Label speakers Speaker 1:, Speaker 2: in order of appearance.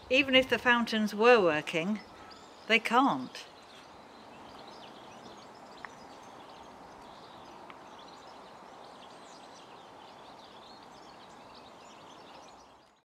Speaker 1: Even if the fountains were working, they can't.